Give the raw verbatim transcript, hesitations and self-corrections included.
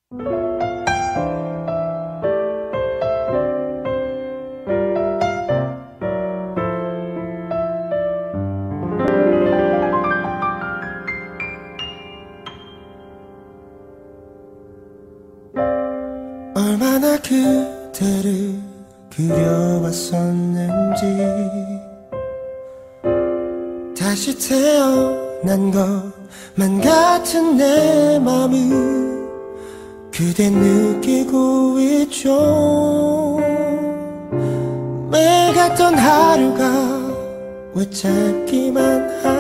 얼마나 그대를 그려왔었는지 다시 태어난 것만 같은 내 맘을 그대 느끼고 있죠. 매일 같던 하루가 왜 짧기만 하